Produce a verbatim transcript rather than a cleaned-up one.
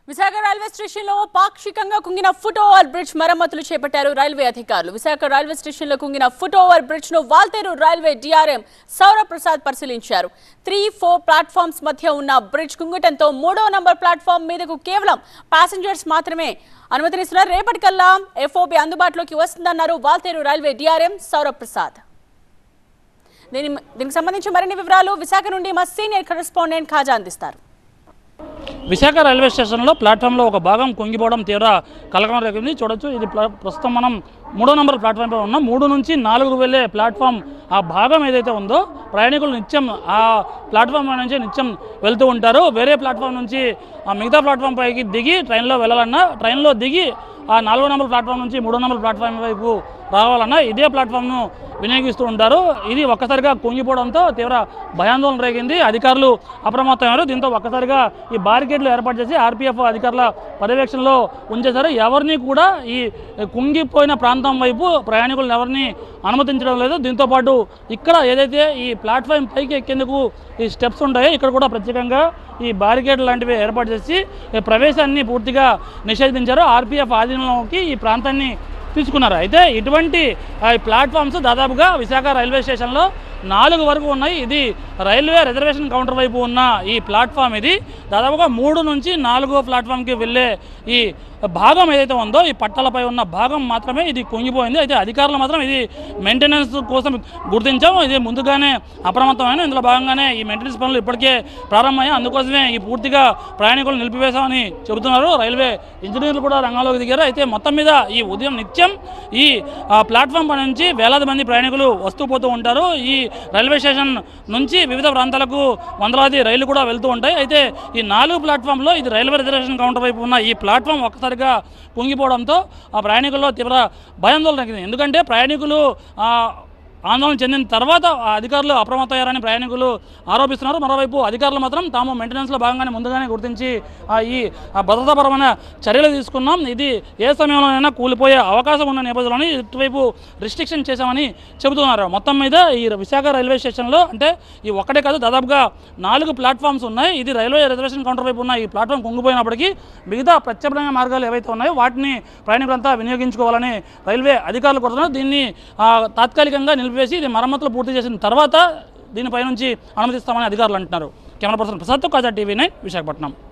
Visakha railway స్టేషన్లో పాక్షికంగా కుంగిన foot over bridge మరమ్మతులు చేపట్టారు రైల్వే అధికారులు. విశాఖ రైల్వే స్టేషన్లో కుంగిన ఫుట్ ఓవర్ బ్రిడ్జ్ ను వాల్తేరు రైల్వే డిఆర్ఎం సౌరభ్ ప్రసాద్ పరిశీలించారు. త్రీ ఫోర్ ప్లాట్ఫామ్స్ మధ్య ఉన్న బ్రిడ్జ్ కుంగటంతో మూడో నంబర్ ప్లాట్ఫామ్ మీదకు కేవలం ప్యాసింజర్స్ మాత్రమే అనుమతినిస్తున్నారు. రేపటికల్లా ఎఫ్ఓబి అందుబాటులోకి వస్తుందన్నారు వాల్తేరు రైల్వే డిఆర్ఎం సౌరభ్ ప్రసాద్. దీని దీనికి సంబంధించి మరిన్ని వివరాలు విశాఖ నుండి మా సీనియర్ కరెస్పాండెంట్ ఖాజా అందిస్తారు. విశాఖ రైల్వే స్టేషన్లో ప్లాట్ఫామ్లో ఒక భాగం కుంగిపోవడం తీవ్ర కలకలం రేగింది. చూడొచ్చు, ఇది ప్రస్తుతం మనం మూడో నంబర్ ప్లాట్ఫామ్పై ఉన్నాం. మూడు నుంచి నాలుగు వెళ్ళే ప్లాట్ఫామ్ ఆ భాగం ఏదైతే ఉందో ప్రయాణికులు నిత్యం ఆ ప్లాట్ఫామ్ నుంచి నిత్యం వెళ్తూ ఉంటారు. వేరే ప్లాట్ఫామ్ నుంచి ఆ మిగతా ప్లాట్ఫామ్ పైకి దిగి ట్రైన్లో వెళ్ళాలన్నా, ట్రైన్లో దిగి ఆ నాలుగో నెంబర్ ప్లాట్ఫామ్ నుంచి మూడో నెంబర్ ప్లాట్ఫామ్ వైపు రావాలన్నా ఇదే ప్లాట్ఫామ్ను వినియోగిస్తూ ఉంటారు. ఇది ఒక్కసారిగా కుంగిపోవడంతో తీవ్ర భయాందోళన రేగింది. అధికారులు అప్రమత్తమయ్యారు. దీంతో ఒక్కసారిగా ఈ బారికేడ్లు ఏర్పాటు చేసి ఆర్పీఎఫ్ అధికారుల పర్యవేక్షణలో ఉంచేశారు. ఎవరిని కూడా ఈ కుంగిపోయిన ప్రాంతం వైపు ప్రయాణికులను ఎవరిని అనుమతించడం లేదు. దీంతోపాటు ఇక్కడ ఏదైతే ఈ ప్లాట్ఫామ్ పైకి ఎక్కేందుకు ఈ స్టెప్స్ ఉంటాయో ఇక్కడ కూడా ప్రత్యేకంగా ఈ బారికేడ్ లాంటివి ఏర్పాటు చేసి ప్రవేశాన్ని పూర్తిగా నిషేధించారు. ఆర్పీఎఫ్ ఆధీనంలోకి ఈ ప్రాంతాన్ని తీసుకున్నారు. అయితే ఇటువంటి ప్లాట్ఫామ్స్ దాదాపుగా విశాఖ రైల్వే స్టేషన్లో నాలుగు వరకు ఉన్నాయి. ఇది రైల్వే రిజర్వేషన్ కౌంటర్ వైపు ఉన్న ఈ ప్లాట్ఫామ్ ఇది దాదాపుగా మూడు నుంచి నాలుగో ప్లాట్ఫామ్కి వెళ్ళే ఈ భాగం ఏదైతే ఉందో ఈ పట్టాలపై ఉన్న భాగం మాత్రమే ఇది కుంగిపోయింది. అయితే అధికారులు మాత్రం ఇది మెయింటెనెన్స్ కోసం గుర్తించాము, ఇది ముందుగానే అప్రమత్తమైన ఇందులో భాగంగానే ఈ మెయింటెనెన్స్ పనులు ఇప్పటికే ప్రారంభమయ్యాయి. అందుకోసమే ఈ పూర్తిగా ప్రయాణికులు నిలిపివేశామని చెబుతున్నారు. రైల్వే ఇంజనీర్లు కూడా రంగంలోకి దిగారు. అయితే మొత్తం మీద ఈ ఉదయం నిత్యం ఈ ప్లాట్ఫామ్ పై నుంచి వేలాది మంది ప్రయాణికులు వస్తూ పోతూ ఉంటారు. ఈ రైల్వే స్టేషన్ నుంచి వివిధ ప్రాంతాలకు వందలాది రైళ్లు కూడా వెళ్తూ ఉంటాయి. అయితే ఈ నాలుగు ప్లాట్ఫామ్లో ఇది రైల్వే రిజర్వేషన్ కౌంటర్ వైపు ఉన్న ఈ ప్లాట్ఫామ్ ఒక్కసారిగా కుంగిపోవడంతో ఆ ప్రయాణికుల్లో తీవ్ర భయాందోళన తగ్గింది. ఎందుకంటే ప్రయాణికులు ఆందోళన చెందిన తర్వాత అధికారులు అప్రమత్తమయ్యారని ప్రయాణికులు ఆరోపిస్తున్నారు. మరోవైపు అధికారులు మాత్రం తాము మెయింటెనెన్స్లో భాగంగానే ముందుగానే గుర్తించి ఈ భద్రతాపరమైన చర్యలు తీసుకున్నాం, ఇది ఏ సమయంలోనైనా కూలిపోయే అవకాశం ఉన్న నేపథ్యంలోనే ఇటువైపు రిస్ట్రిక్షన్ చేశామని చెబుతున్నారు. మొత్తం మీద ఈ విశాఖ రైల్వే స్టేషన్లో అంటే ఈ ఒక్కటే కాదు దాదాపుగా నాలుగు ప్లాట్ఫామ్స్ ఉన్నాయి. ఇది రైల్వే రిజర్వేషన్ కౌంటర్ వైపు ఉన్న ఈ ప్లాట్ఫామ్ కుంగిపోయినప్పటికీ మిగతా ప్రత్యామ్నాయ మార్గాలు ఏవైతే ఉన్నాయో వాటిని ప్రయాణికులంతా వినియోగించుకోవాలని రైల్వే అధికారులు కోరుతున్నారు. దీన్ని తాత్కాలికంగా నిలిపివేసి ఇది మరమ్మతులు పూర్తి చేసిన తర్వాత దీనిపై నుంచి అనుమతిస్తామని అధికారులు అంటున్నారు. కెమెరా పర్సన్ ప్రసాద్తో ఖాజా టీవీ నైన్ విశాఖపట్నం.